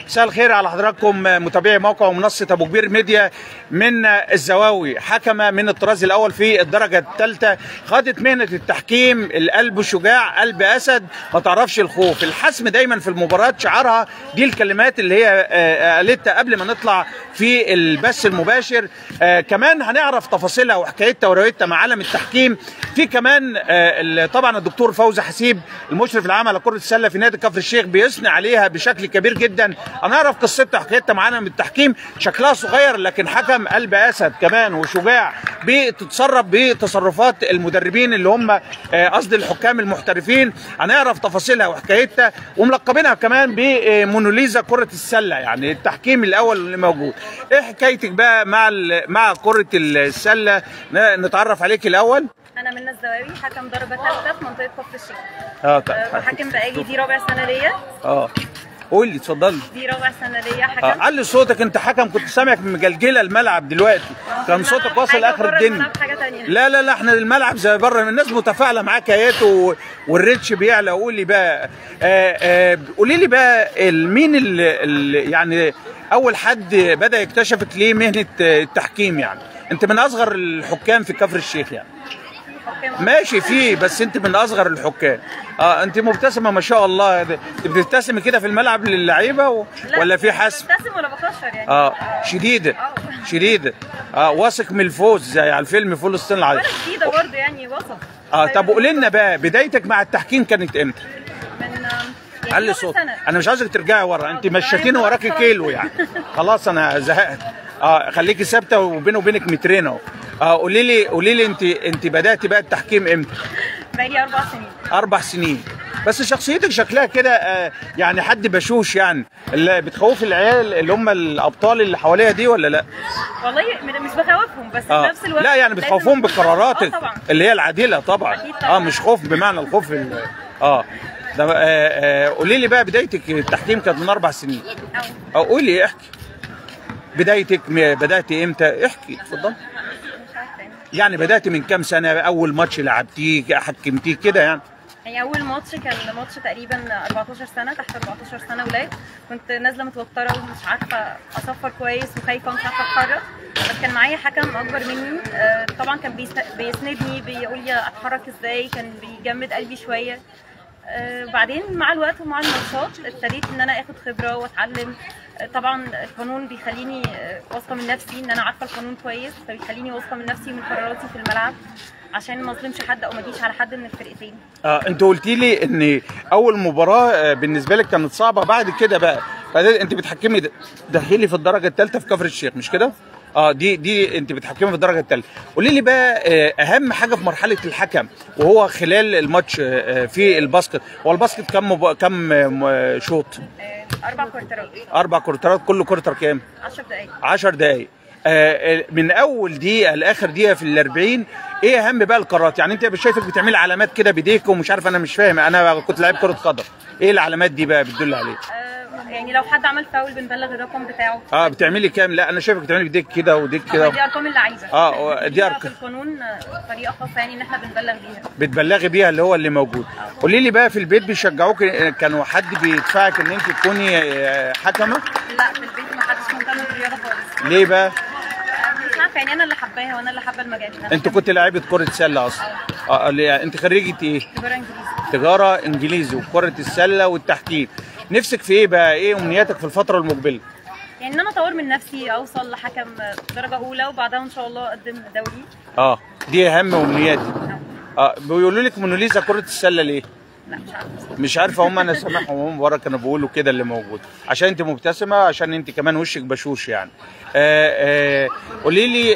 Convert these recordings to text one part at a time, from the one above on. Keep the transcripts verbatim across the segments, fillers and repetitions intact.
مساء الخير على حضراتكم متابعي موقع ومنصه ابو كبير ميديا. من الزواوي حكمه من الطراز الاول في الدرجه الثالثه، خاضت مهنه التحكيم القلب شجاع قلب اسد ما تعرفش الخوف. الحسم دايما في المباراه شعارها، دي الكلمات اللي هي قالتها قبل ما نطلع في البث المباشر. آه كمان هنعرف تفاصيلها وحكايتها وروايتها مع عالم التحكيم. في كمان آه طبعا الدكتور فوزي حسيب المشرف العام على كره السله في نادي كفر الشيخ بيثني عليها بشكل كبير جدا. هنعرف قصتها وحكايتها مع عالم التحكيم. شكلها صغير لكن حكم قلب اسد كمان وشجاع، بتتصرف بتصرفات المدربين اللي هم قصد الحكام المحترفين. هنعرف تفاصيلها وحكايتها وملقبينها كمان بموناليزا كره السله، يعني التحكيم الاول اللي موجود. ايه حكايتك بقى مع مع كره السله؟ نتعرف عليك الاول. انا منى الزواوي، حكم درجه ثالثه في منطقه كفر الشيخ. اه طيب. بحكم بقالي دي رابع سنه ليا. اه قولي اتفضلي. دي رابع سنه ليا حكم. اه علي صوتك، انت حكم كنت سامعك مجلجله الملعب دلوقتي، كان صوتك واصل اخر الدنيا. لا لا لا احنا الملعب زي بره، الناس متفاعله معاك اهيت والريتش بيعلى. قولي بقى آه آه قولي لي بقى مين اللي يعني اول حد بدا يكتشفك ليه مهنه التحكيم؟ يعني انت من اصغر الحكام في كفر الشيخ يعني. ماشي فيه، بس انت من اصغر الحكام. اه انت مبتسمه ما شاء الله. انت بتبتسمي كده في الملعب للعيبه و... ولا في حسم؟ ببتسم ولا بكشر يعني. اه شديده أوه. شديده اه واثق من الفوز زي على الفيلم فول الصين العظيم. وانا شديده برضه يعني وسط. اه طب قولي لنا بقى بدايتك مع التحكيم كانت امتى؟ من يعني علي صوت. انا مش عايزك ترجعي ورا، انت مشيتيني وراكي كيلو يعني. خلاص انا زهقت. اه خليكي ثابته وبيني وبينك مترين اهو. اه قولي لي قولي لي انت انت بداتي بقى التحكيم امتى؟ بقالي اربع سنين. اربع سنين بس شخصيتك شكلها كده آه يعني حد بشوش يعني، اللي بتخوف العيال اللي هم الابطال اللي حواليها دي ولا لا؟ والله مش بخوفهم بس آه. في نفس الوقت لا يعني بتخوفهم بقراراتك آه اللي هي العادله طبعا. طبعا. اه مش خوف بمعنى الخوف اه ده. آه آه قولي لي بقى بدايتك التحكيم كانت من اربع سنين. اه قولي احكي بدايتك، بداتي امتى؟ احكي اتفضل. يعني بداتي من كام سنه؟ اول ماتش لعبتيه حكمتيه كده يعني؟ يعني اول ماتش كان ماتش تقريبا اربعتاشر سنه، تحت اربعتاشر سنه ولاد. كنت نازله متوتره ومش عارفه اصفر كويس وخايفه ومش عارفه اتحرك، بس كان معايا حكم اكبر مني. طبعا كان بيسندني بيقول لي اتحرك ازاي، كان بيجمد قلبي شويه. بعدين مع الوقت ومع الماتشات ابتديت ان انا اخد خبره واتعلم. طبعا القانون بيخليني واثقه من نفسي، ان انا عارفه القانون كويس، فبيخليني واثقه من نفسي ومن قراراتي في الملعب عشان ما اظلمش حد او ما اجيش على حد من الفرقتين. اه انت قلتي لي ان اول مباراه بالنسبه لك كانت صعبه، بعد كده بقى بعدين انت بتحكمي داخلي في الدرجه الثالثه في كفر الشيخ مش كده؟ اه دي دي انت بتحكمي في الدرجه الثالثه. قولي لي بقى اهم حاجه في مرحله الحكم وهو خلال الماتش في الباسكت. هو الباسكت كم مب... كم شوط؟ اربع كورترات. اربع كورترات، كل كورتر كام؟ عشر دقائق. عشر دقائق. آه من اول دقيقه لاخر دقيقه في الاربعين، ايه اهم بقى القرارات؟ يعني انت شايفك بتعملي علامات كده بايديك ومش عارف، انا مش فاهم، انا كنت لاعب كره قدم، ايه العلامات دي بقى بتدل عليه؟ يعني لو حد عمل فاول بنبلغ الرقم بتاعه. اه بتعملي كام؟ لا انا شايفك بتعملي بايديك كده وديك كده. دي ارقام اللعيبه. اه دي ارقام في القانون طريقه خاصه يعني ان احنا بنبلغ بيها. بتبلغي بيها اللي هو اللي موجود. قولي لي بقى في البيت بيشجعوك؟ كانوا حد بيدفعك ان انت تكوني حكمه؟ لا في البيت ما حدش مهتم بالرياضه خالص. ليه بقى؟ مش عارفه يعني انا اللي حباها وانا اللي حابه المجال. انت كنت لاعيبه كره سله اصلا؟ اه, آه انت خريجه ايه؟ تجاره انجليزي. تجاره انجليزي وكره السله والتحكيم. نفسك في ايه بقى؟ ايه امنياتك في الفتره المقبله؟ يعني ان انا اطور من نفسي، اوصل لحكم درجه اولى وبعدها ان شاء الله اقدم دولي. اه دي اهم امنياتي. اه بيقولوا لك موناليزا كره السله ليه؟ لا مش عارفه. مش عارفه، هم انا سامعهم هم بره كانوا بيقولوا كده اللي موجود، عشان انت مبتسمه، عشان انت كمان وشك بشوش يعني. آه آه قولي لي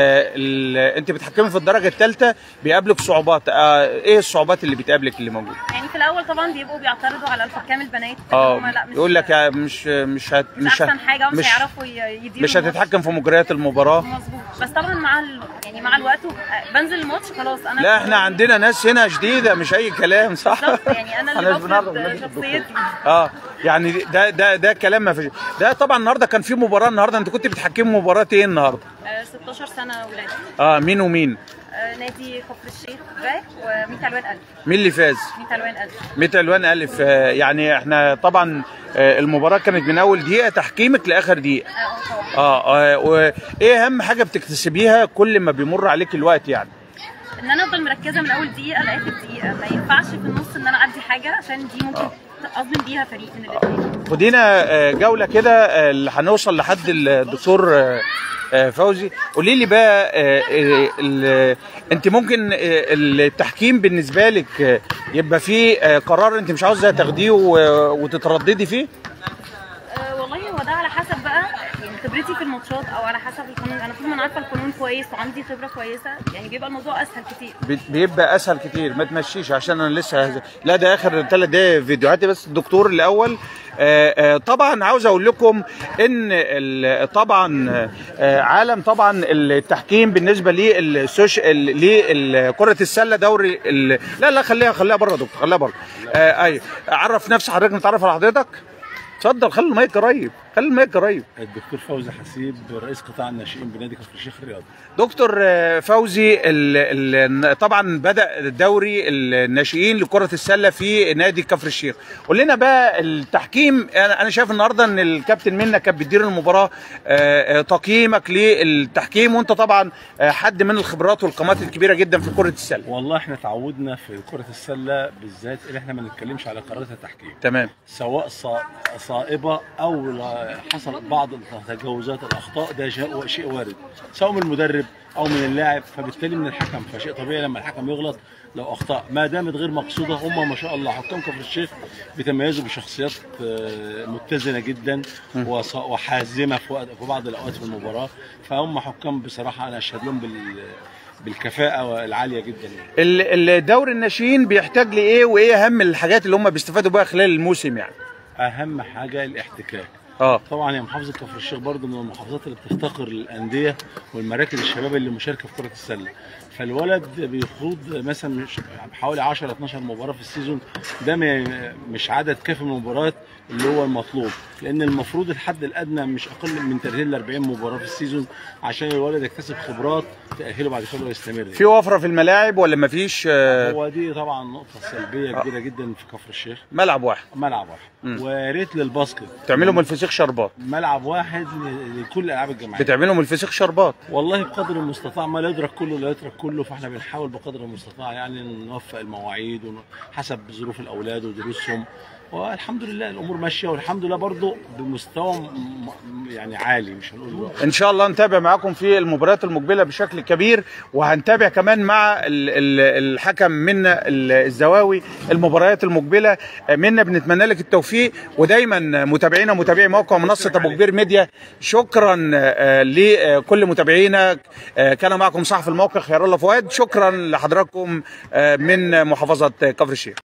آه انت بتحكمي في الدرجه الثالثه، بيقابلك صعوبات، آه ايه الصعوبات اللي بتقابلك اللي موجوده؟ يعني في الاول طبعا بيبقوا بيعترضوا على الحكام البنات. اه يقول لك مش مش هت مش احسن حاجه ومش هيعرفوا يديروا، مش هتتحكم في مجريات المباراه. مظبوط. بس طبعا مع ال... يعني مع الوقت بنزل الماتش خلاص انا. لا احنا عندنا ناس هنا شديده مش اي كلام، صح؟ يعني انا اللي بفرض شخصيتي. اه يعني ده ده ده كلام ما فيش. ده طبعا النهارده كان في مباراه، النهارده انت كنت بتحكمي مباراه ايه النهارده؟ آه ستاشر سنه ولاد. اه مين ومين؟ آه، نادي كفر الشيخ باك وميت الوان الف. مين اللي فاز؟ ميت الوان الف. ميت الوان الف. آه، يعني احنا طبعا آه، المباراه كانت من اول دقيقه تحكيمك لاخر دقيقه. اه طبعا. اه, آه وايه اهم حاجه بتكتسبيها كل ما بيمر عليك الوقت يعني؟ ان انا افضل مركزه من اول دقيقه لاخر دقيقه، ما ينفعش في النص ان انا اعدي حاجه عشان دي ممكن اظلم بيها فريق من الاثنين. خدينا آه، جوله كده آه، اللي هنوصل لحد الدكتور آه، آه، فوزي. قولي لي بقى آه، آه، ال- انت ممكن آه، التحكيم بالنسبه لك آه، يبقى فيه آه، قرار انت مش عاوزه تاخديه و- وتترددي فيه؟ أه والله هو ده على حسب بقى يعني خبرتي في الماتشات او على حسب القانون. انا طول ما انا عارفه القانون كويس وعندي خبره كويسه يعني بيبقى الموضوع اسهل كتير. بي- بيبقى اسهل كتير. ما تمشيش عشان انا لسه هز... لا ده اخر ثلاث دقايق فيديوهاتي بس. الدكتور الاول آه، آه، طبعا عاوز اقول لكم ان ال- طبعا آه، عالم طبعا التحكيم بالنسبه للسوشيال لكره السله دوري ال... لا لا خليها خليها بره يا دكتور، خليها بره. آه، ايوه عرف نفس حضرتك، نتعرف على حضرتك. اتفضل، خلي المايك قريب، خلي المايك قريب. الدكتور فوزي حسيب رئيس قطاع الناشئين بنادي كفر الشيخ الرياضي. دكتور آه، فوزي ال ال طبعا بدأ دوري الناشئين لكرة السلة في نادي كفر الشيخ. قول لنا بقى التحكيم. انا انا شايف النهارده ان الكابتن منى كانت بتدير المباراة. آه، آه، تقييمك للتحكيم، وانت طبعا آه، حد من الخبرات والقامات الكبيرة جدا في كرة السلة. والله احنا تعودنا في كرة السلة بالذات ان احنا ما نتكلمش على قرارات التحكيم، تمام. سواء صا- صائبة او لا- حصلت بعض التجاوزات الاخطاء، ده شيء شيء وارد سواء من المدرب او من اللاعب، فبالتالي من الحكم، فشيء طبيعي لما الحكم يغلط لو اخطاء ما دامت غير مقصوده. هم ما شاء الله حكام كفر الشيخ بيتميزوا بشخصيات آه، متزنه جدا وص- وحازمه في وقت- في بعض الاوقات في المباراه، فهم حكام بصراحه انا اشهد لهم بال بالكفاءه العاليه جدا. ال- الدوري الناشئين بيحتاج لايه، وايه اهم الحاجات اللي هم بيستفادوا بها خلال الموسم يعني؟ اهم حاجه الاحتكاك. اه طبعا هي محافظه كفر الشيخ برضه من المحافظات اللي بتفتقر للانديه والمراكز الشباب اللي مشاركه في كره السله، فالولد بيخوض مثلا مش- حوالي عشرة اتناشر مباراه في السيزون، ده م- مش عدد كافي من المباريات اللي هو المطلوب، لان المفروض الحد الادنى مش اقل من ثلاثين ل اربعين مباراه في السيزون عشان الولد يكتسب خبرات تاهله بعد كده ويستمر. في وفرة في الملاعب ولا مفيش؟ آه، هو دي طبعا نقطه سلبيه كبيره جدا في كفر الشيخ. ملعب واحد. ملعب واحد، ويا ريت للباسكت تعملوا من الفسيخ شربات. ملعب واحد ل- لكل الالعاب الجماعيه. بتعملوا من الفسيخ شربات. والله بقدر المستطاع، ما لا يدرك كله لا يترك كله، فاحنا بنحاول بقدر المستطاع يعني نوفق المواعيد حسب ظروف الاولاد ودروسهم، والحمد لله الامور ماشيه، والحمد لله برضو بمستوى م- م- يعني عالي، مش هنقول ان شاء الله نتابع معاكم في المباريات المقبله بشكل كبير، وهنتابع كمان مع ال- ال- الحكم منا الزواوي المباريات المقبله. منا بنتمنى لك التوفيق، ودايما متابعينا متابعي موقع منصه ابو كبير ميديا، شكرا آه، لكل متابعينا. آه، كان معكم صاحب الموقع خير الله فؤاد. شكرا لحضراتكم آه، من محافظه كفر الشيخ.